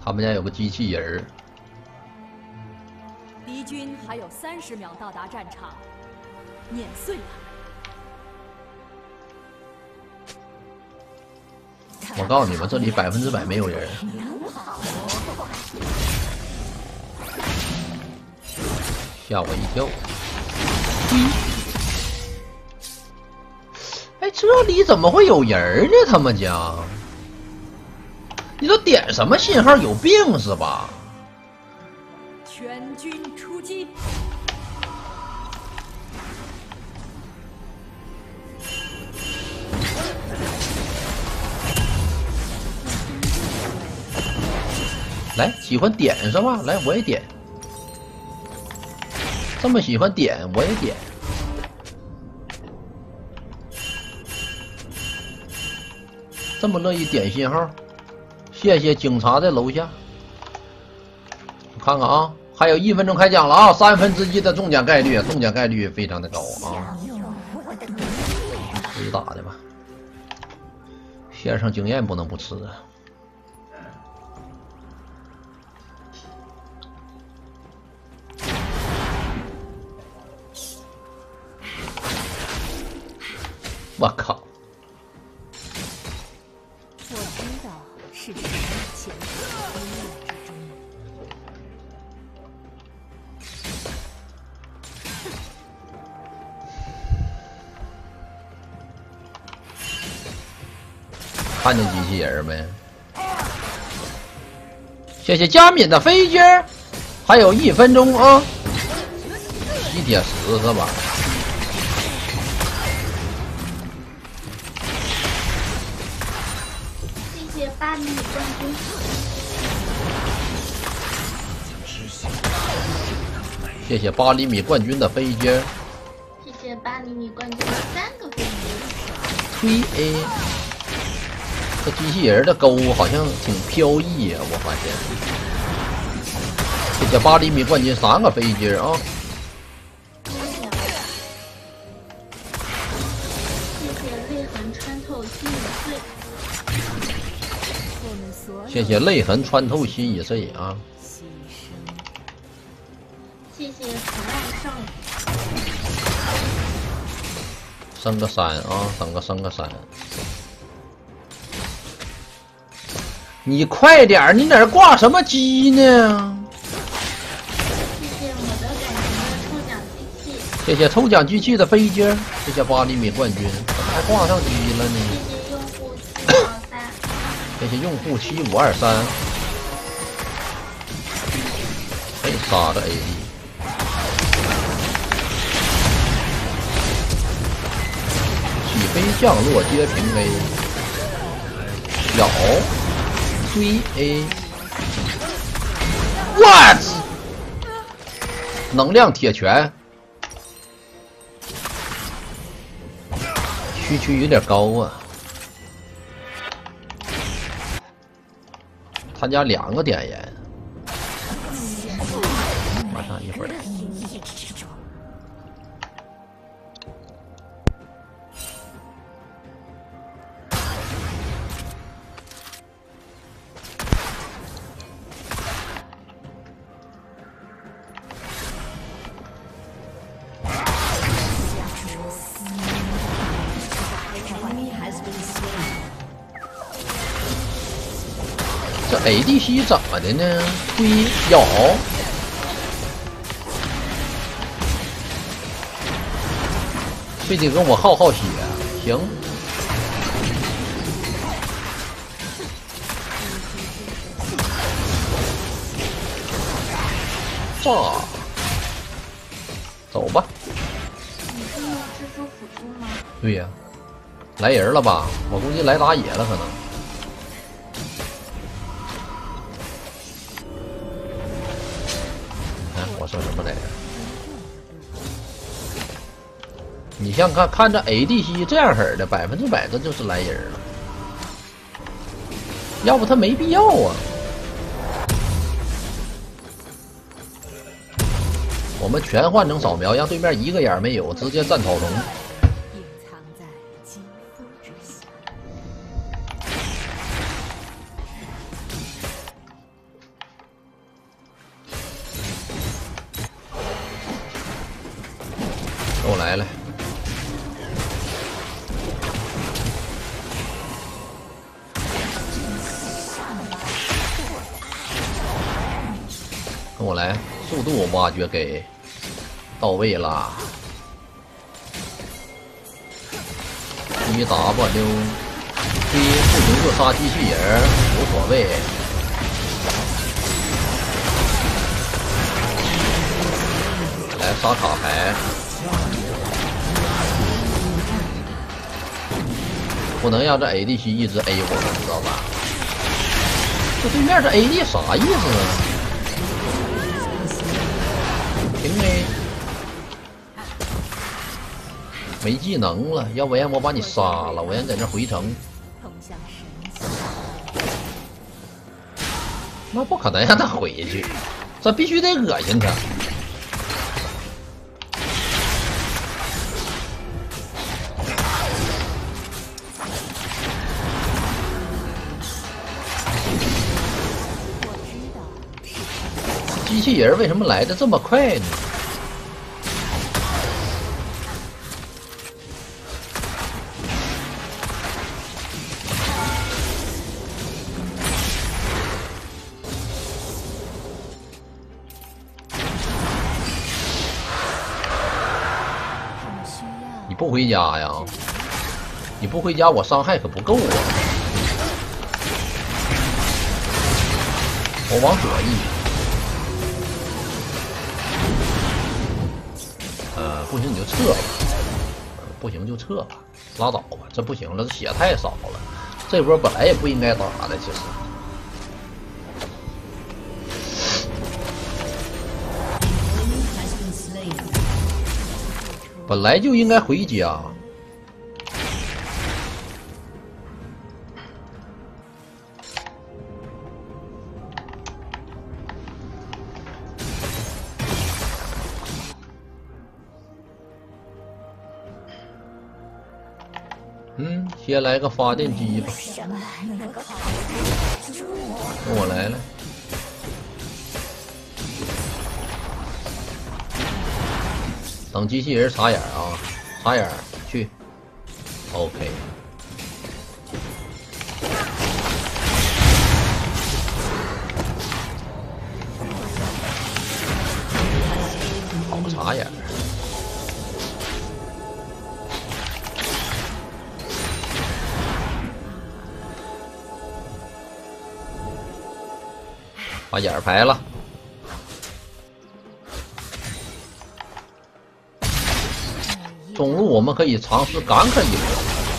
他们家有个机器人儿。 敌军还有30秒到达战场，碾碎他们。 我告诉你们，这里100%没有人。吓我一跳！哎，这里怎么会有人呢？他们家，你都点什么信号？有病是吧？ 全军出击！ 来，喜欢点是吧？来，我也点。这么喜欢点，我也点。这么乐意点信号，谢谢警察在楼下。看看啊，还有1分钟开奖了啊！1/3的中奖概率，中奖概率非常的高啊！自己打的吧，线上经验不能不吃啊！我靠！ 我知道是什么潜伏在黑暗之中。 看见机器人没？谢谢佳敏的飞机，还有1分钟啊！吸铁石是吧？ 谢谢8厘米冠军。 谢谢8厘米冠军的飞机。 谢谢8厘米冠军的3个飞机。 推 A。这机器人的钩好像挺飘逸呀、我发现。谢谢8厘米冠军3个飞机啊！ 谢谢泪痕穿透心已碎。 谢谢泪痕穿透心已碎啊！ 谢谢可爱少女。 升个3啊，升个3。你快点，你哪儿挂什么机呢？ 谢谢我的感情的抽奖机器。 谢谢抽奖机器的飞机，谢谢8厘米冠军，怎么还挂上机了呢？ 谢谢用户7523。 谢谢用户7523。哎，杀个 AD。起飞降落皆平 A。咬。推 A。What？ 能量铁拳。区区有点高啊。他家2个点烟。马上一会儿。这 ADC 怎么的呢？推咬，非得跟我耗血，行。炸，走吧。 你是用蜘蛛辅助吗？ 对呀，来人了吧？我估计来打野了，可能。我说什么来着？你像看这 ADC 这样式的，100%这就是来人了，要不他没必要啊。我们全换成扫描，让对面一个眼没有，直接战草丛。 隐藏在肌肤之下。 来了。跟我来，速度挖掘给到位啦。1W， 不行就杀机器人，无所谓。来杀卡牌，不能让这 ADC 一直 A 我，知道吧？这对面这 AD 啥意思呢？平 A 没技能了，要不然我把你杀了，我让你在这回城。那不可能让他回去，这必须得恶心他。机器人为什么来的这么快呢？你不回家呀？你不回家，我伤害可不够啊！我往左移。不行你就撤吧，不行就撤吧，拉倒吧，这不行了，这血太少了，这波本来也不应该打的，其实。本来就应该回家。先来个发电机吧，跟我来了。等机器人插眼啊，插眼去 ，OK。好插眼。把眼儿排了，中路我们可以尝试gank一波。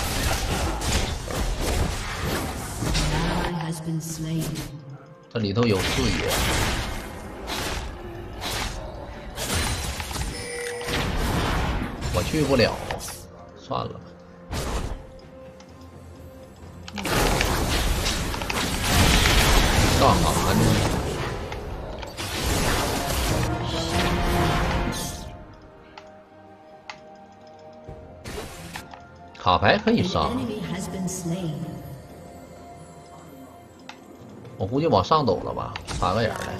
这里头有视野，我去不了，算了吧。干嘛呢？卡牌可以杀，我估计往上走了吧，插个眼来。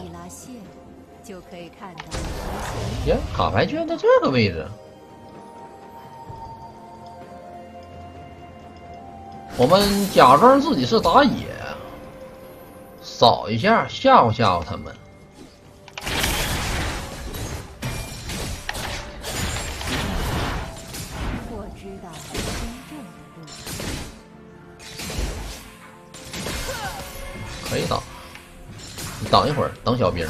耶，卡牌居然在这个位置。我们假装自己是打野，扫一下吓唬吓唬他们。可以打，你等一会儿，等小兵。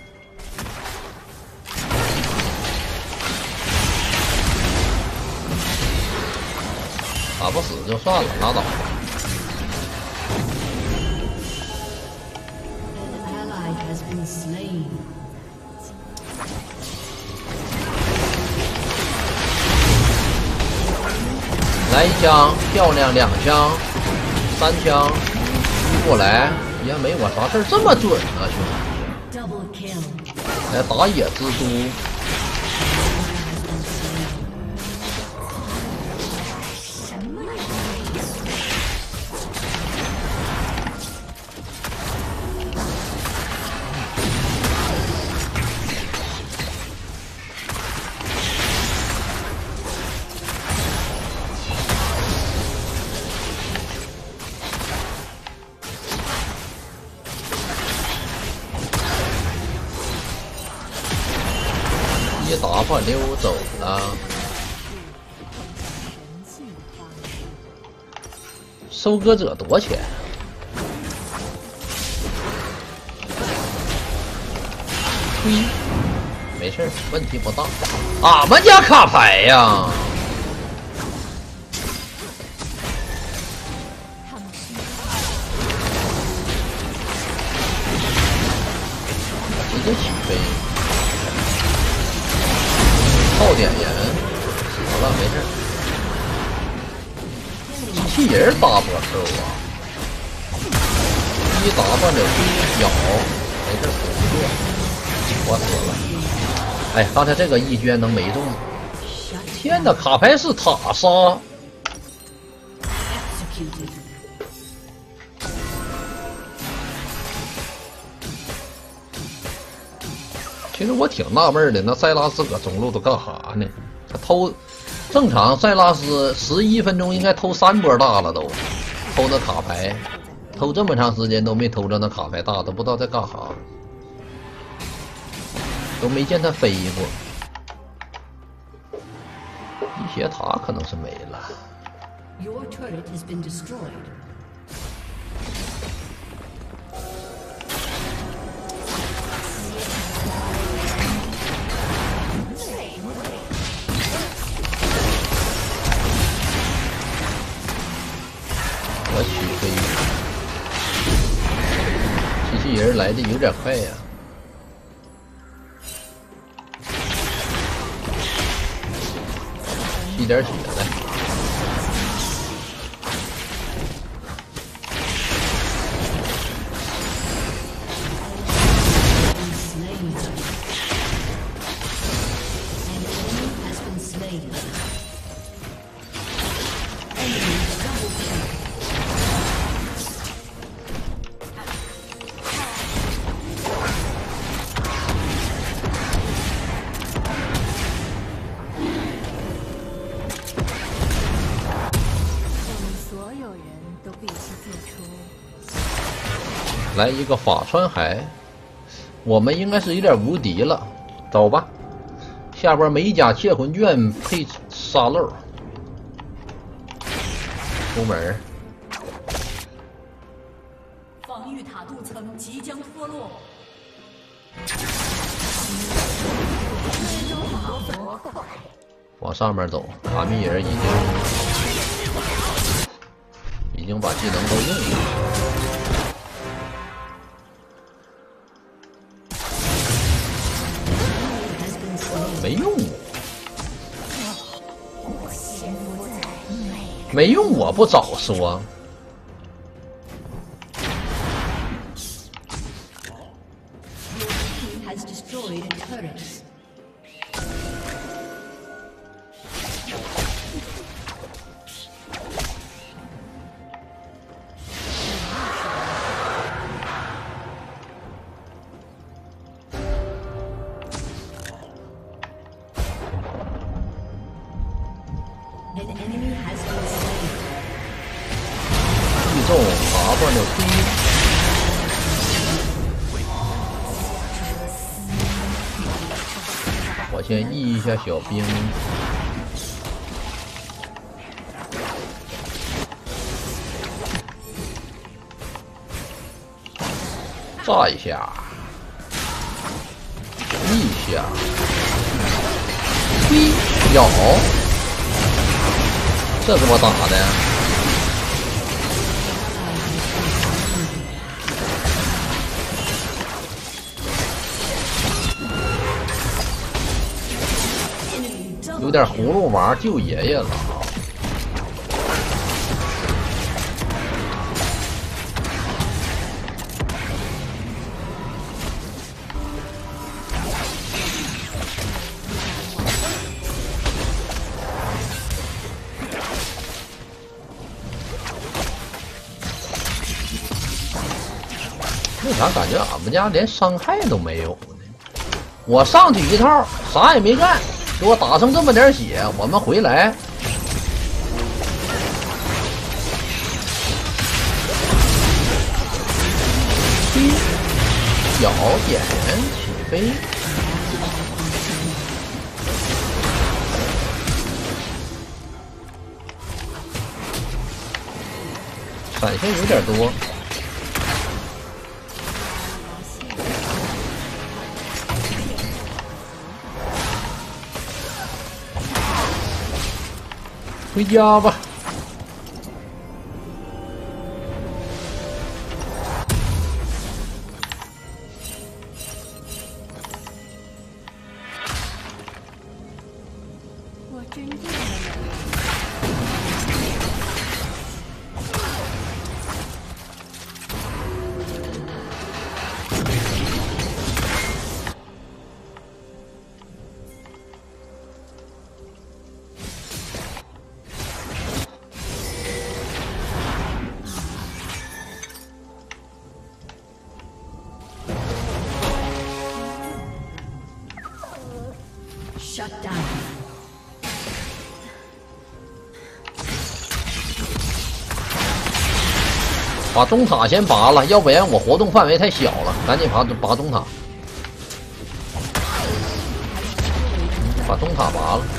打不死就算了，拉倒吧。来一枪，漂亮，2枪，3枪，过来。也没我啥事儿这么准啊，兄弟！来打野蜘蛛， 打发溜走了。收割者多钱？推，没事，问题不大。俺们家卡牌呀！直接起飞，耗点烟，好了，没事。机器人大波兽啊！一打扮的飞咬，没事，不过我死了。哎，刚才这个一捐能没中？天哪，卡牌是塔杀！其实我挺纳闷的，那塞拉斯搁中路都干哈呢？他偷，正常塞拉斯11分钟应该偷3波大了都，偷那卡牌，偷这么长时间都没偷着那卡牌大，都不知道在干哈，都没见他飞过。一血塔可能是没了。Your turret has been destroyed. 我起飞，机器人来的有点快呀！吸点血来。来一个法川海，我们应该是有点无敌了，走吧。下边美甲窃魂卷配沙漏，出门。 防御塔镀层即将脱落。 往上面走，卡密尔已经把技能都用了。没用没用，我不早说。中打扮的飞，我先移一下小兵，炸一下，一下，飞咬，这怎么打的？有点葫芦娃救爷爷了。为啥感觉俺们家连伤害都没有呢？我上去一套，啥也没干。给我打成这么点血，我们回来。小点起飞， 闪现有点多。回家吧。 我真正的 Shut down。 把中塔先拔了，要不然我活动范围太小了。赶紧拔中塔，把中塔拔了。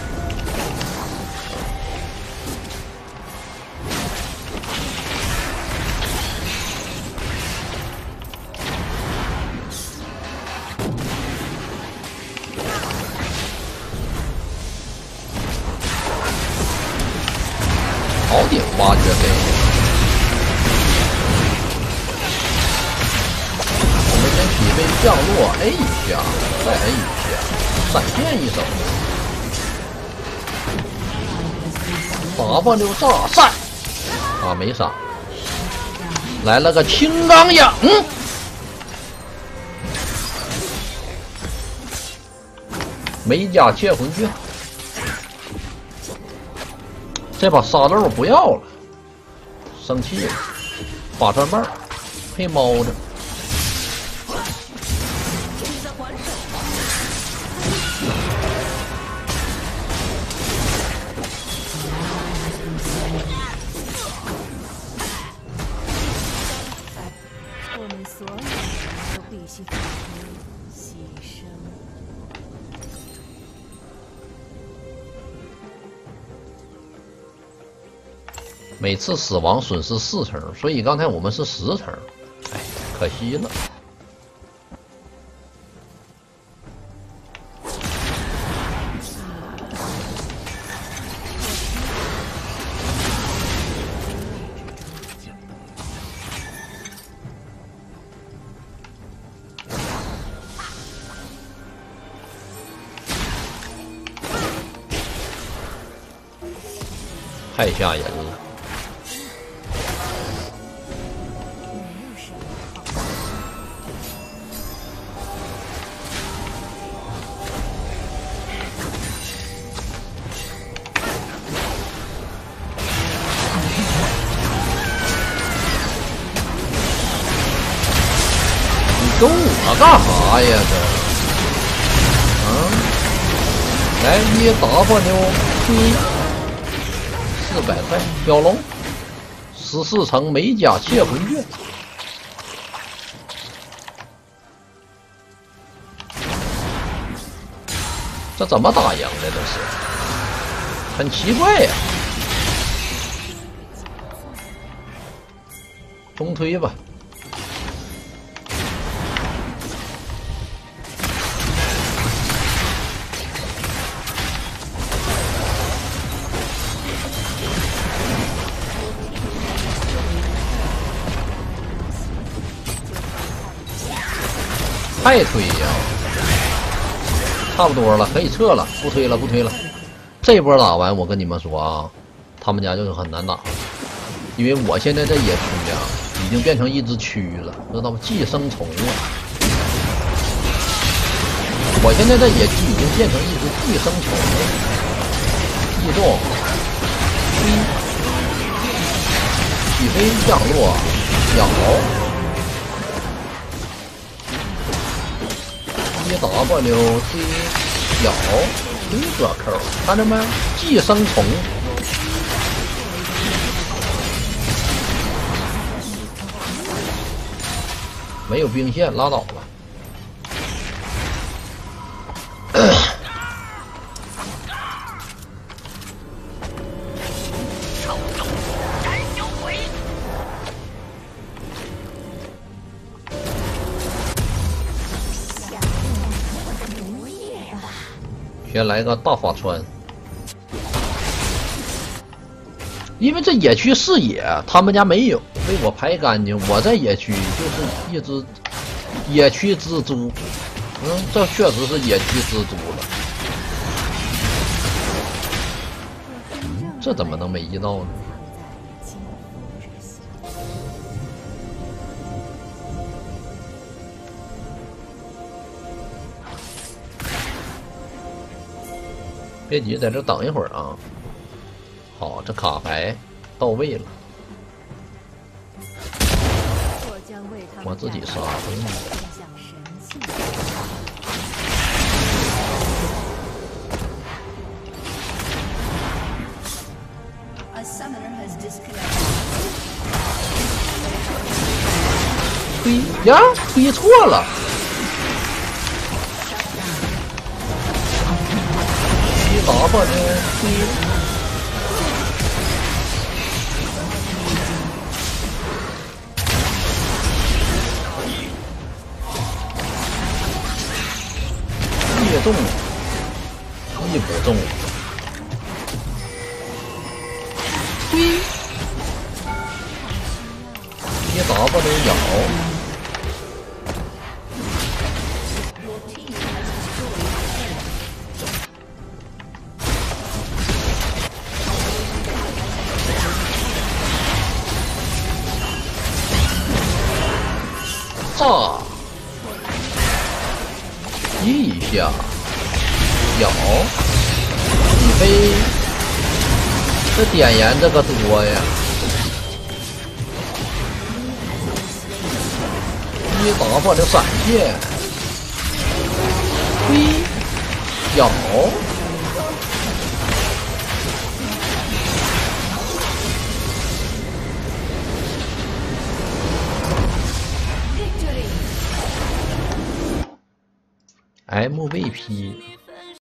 好顶挖掘飞。我们先起飞降落 A 一下，再 A 一下，闪现一手 ，W 炸散啊，没闪，来了个青钢影，美甲切魂卷。这把沙漏不要了，生气了。法传棒配猫着， 我们所有人都必须付出牺牲。 每次死亡损失4层，所以刚才我们是10层，哎，可惜了。太吓人了。你跟我干啥呀这？来1W 400块飘龙，14层美甲切魂卷。这怎么打赢的？这是很奇怪呀。中推吧。太推呀！差不多了，可以撤了，不推了，不推了。这波打完，我跟你们说啊，他们家就是很难打，因为我现在这野区啊，已经变成一只蛆了，知道吗？寄生虫了。我现在这野区已经变成一只寄生虫了。异动，起飞降落，咬。1W 咬推个扣，看着没？寄生虫，没有兵线，拉倒吧。 先来个大法穿，因为这野区是野，他们家没有被我排干净。我在野区就是一只野区蜘蛛，这确实是野区蜘蛛了。这怎么能没遇到呢？别急，在这等一会儿啊。好，这卡牌到位了。我自己杀的。推呀，推错了。打发呢？一中，一不中。推，一打发能咬。炸一下，咬一飞，这点烟这个多呀！一打发的闪现，推咬。MVP